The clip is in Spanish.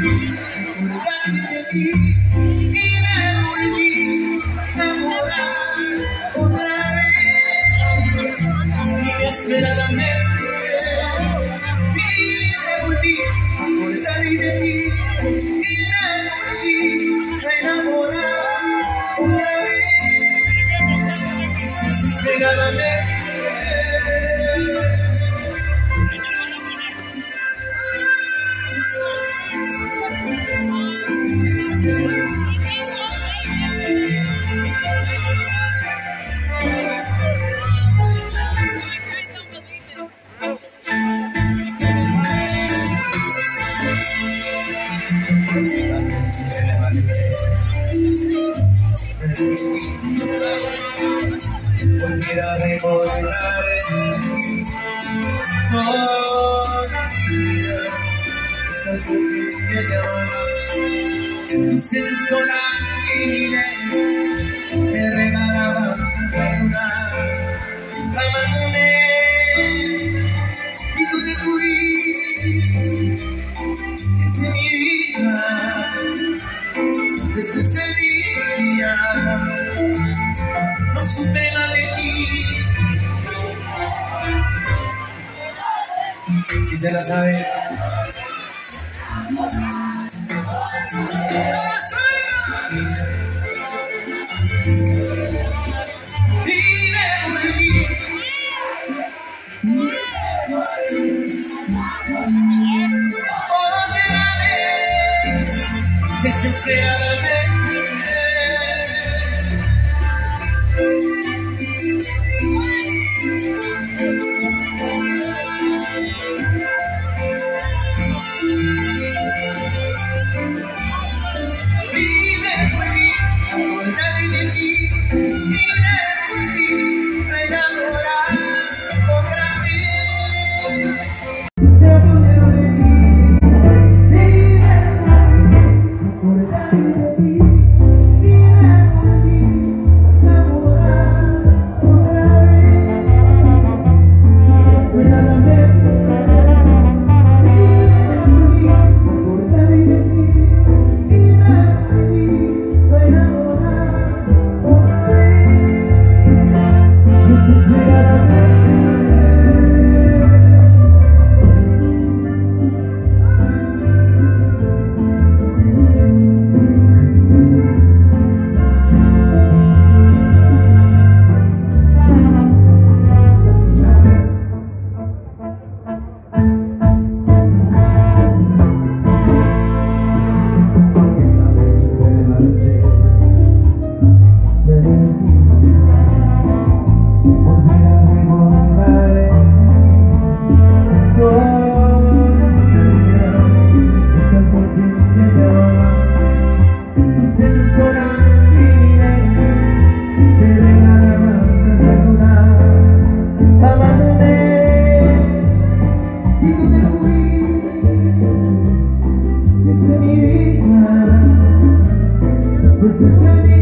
de ti y me volví a enamorar otra vez. Inesperadamente y me volví a acordar de ti y me volví a enamorar otra vez. Inesperadamente. Volviera a recordar toda mi vida, esa conciencia de amor, siento la vida, me regalaba sin perdonar, la abandoné y tú te fuiste, es mi vida, desde ese día. No supe nada de ti. Si se la sabe. Y me volví otra vez, desesperadamente. Pues